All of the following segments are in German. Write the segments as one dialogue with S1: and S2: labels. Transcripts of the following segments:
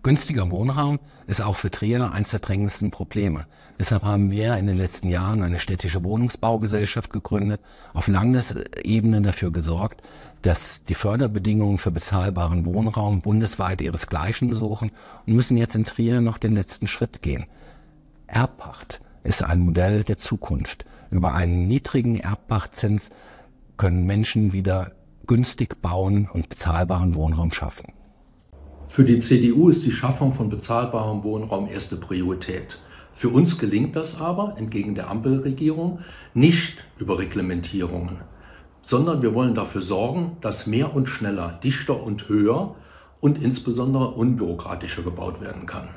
S1: Günstiger Wohnraum ist auch für Trier eines der drängendsten Probleme. Deshalb haben wir in den letzten Jahren eine städtische Wohnungsbaugesellschaft gegründet, auf Landesebene dafür gesorgt, dass die Förderbedingungen für bezahlbaren Wohnraum bundesweit ihresgleichen suchen und müssen jetzt in Trier noch den letzten Schritt gehen. Erbpacht ist ein Modell der Zukunft. Über einen niedrigen Erbbachtzins können Menschen wieder günstig bauen und bezahlbaren Wohnraum schaffen.
S2: Für die CDU ist die Schaffung von bezahlbarem Wohnraum erste Priorität. Für uns gelingt das aber, entgegen der Ampelregierung, nicht über Reglementierungen, sondern wir wollen dafür sorgen, dass mehr und schneller, dichter und höher und insbesondere unbürokratischer gebaut werden kann.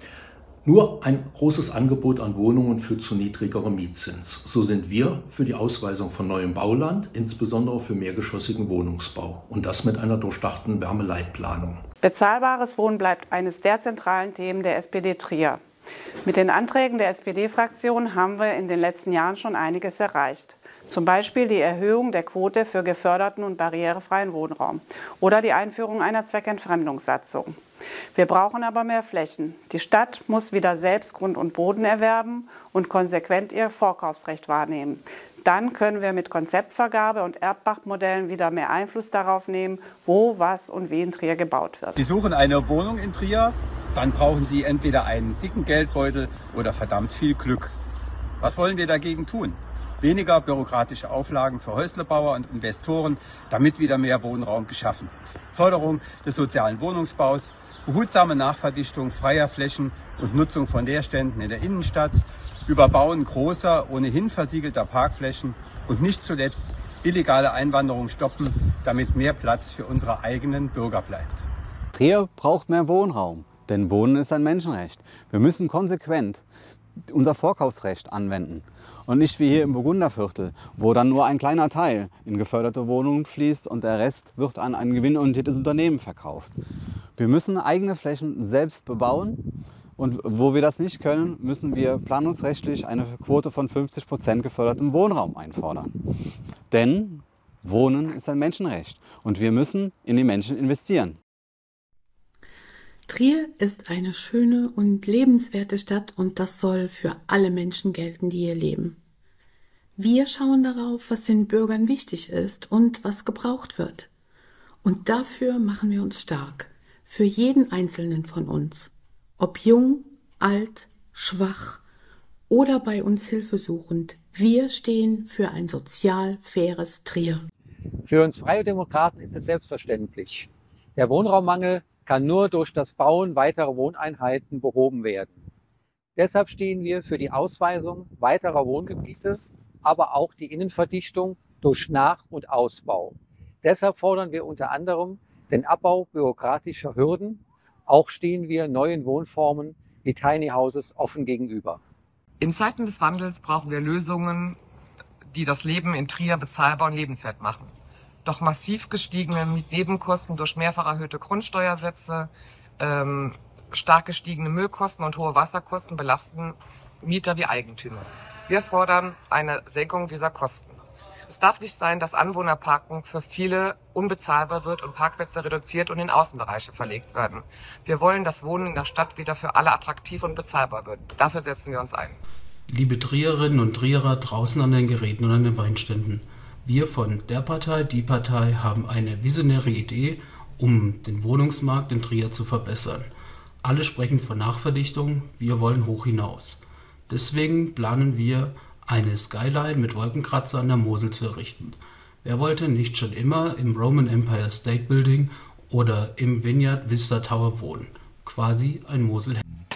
S2: Nur ein großes Angebot an Wohnungen führt zu niedrigerem Mietzins. So sind wir für die Ausweisung von neuem Bauland, insbesondere für mehrgeschossigen Wohnungsbau. Und das mit einer durchdachten Wärmeleitplanung.
S3: Bezahlbares Wohnen bleibt eines der zentralen Themen der SPD Trier. Mit den Anträgen der SPD-Fraktion haben wir in den letzten Jahren schon einiges erreicht. Zum Beispiel die Erhöhung der Quote für geförderten und barrierefreien Wohnraum oder die Einführung einer Zweckentfremdungssatzung. Wir brauchen aber mehr Flächen. Die Stadt muss wieder selbst Grund und Boden erwerben und konsequent ihr Vorkaufsrecht wahrnehmen. Dann können wir mit Konzeptvergabe und Erbpachtmodellen wieder mehr Einfluss darauf nehmen, wo, was und wie in Trier gebaut wird.
S4: Sie suchen eine Wohnung in Trier, dann brauchen Sie entweder einen dicken Geldbeutel oder verdammt viel Glück. Was wollen wir dagegen tun? Weniger bürokratische Auflagen für Häuslebauer und Investoren, damit wieder mehr Wohnraum geschaffen wird. Förderung des sozialen Wohnungsbaus, behutsame Nachverdichtung freier Flächen und Nutzung von Leerständen in der Innenstadt, Überbauen großer, ohnehin versiegelter Parkflächen und nicht zuletzt illegale Einwanderung stoppen, damit mehr Platz für unsere eigenen Bürger bleibt.
S5: Trier braucht mehr Wohnraum, denn Wohnen ist ein Menschenrecht. Wir müssen konsequent unser Vorkaufsrecht anwenden und nicht wie hier im Burgunderviertel, wo dann nur ein kleiner Teil in geförderte Wohnungen fließt und der Rest wird an ein gewinnorientiertes Unternehmen verkauft. Wir müssen eigene Flächen selbst bebauen und wo wir das nicht können, müssen wir planungsrechtlich eine Quote von 50% gefördertem Wohnraum einfordern. Denn Wohnen ist ein Menschenrecht und wir müssen in die Menschen investieren.
S6: Trier ist eine schöne und lebenswerte Stadt und das soll für alle Menschen gelten, die hier leben. Wir schauen darauf, was den Bürgern wichtig ist und was gebraucht wird. Und dafür machen wir uns stark, für jeden Einzelnen von uns. Ob jung, alt, schwach oder bei uns hilfesuchend, wir stehen für ein sozial faires Trier.
S7: Für uns Freie Demokraten ist es selbstverständlich. Der Wohnraummangel kann nur durch das Bauen weiterer Wohneinheiten behoben werden. Deshalb stehen wir für die Ausweisung weiterer Wohngebiete, aber auch die Innenverdichtung durch Nach- und Ausbau. Deshalb fordern wir unter anderem den Abbau bürokratischer Hürden. Auch stehen wir neuen Wohnformen wie Tiny Houses offen gegenüber.
S8: In Zeiten des Wandels brauchen wir Lösungen, die das Leben in Trier bezahlbar und lebenswert machen. Doch massiv gestiegene Mietnebenkosten durch mehrfach erhöhte Grundsteuersätze, stark gestiegene Müllkosten und hohe Wasserkosten belasten Mieter wie Eigentümer. Wir fordern eine Senkung dieser Kosten. Es darf nicht sein, dass Anwohnerparken für viele unbezahlbar wird und Parkplätze reduziert und in Außenbereiche verlegt werden. Wir wollen, dass Wohnen in der Stadt wieder für alle attraktiv und bezahlbar wird. Dafür setzen wir uns ein.
S9: Liebe Trierinnen und Trierer draußen an den Geräten und an den Weinständen. Wir von der Partei, die Partei haben eine visionäre Idee, um den Wohnungsmarkt in Trier zu verbessern. Alle sprechen von Nachverdichtung, wir wollen hoch hinaus. Deswegen planen wir, eine Skyline mit Wolkenkratzer an der Mosel zu errichten. Wer wollte nicht schon immer im Roman Empire State Building oder im Vineyard Vista Tower wohnen? Quasi ein Moselheim.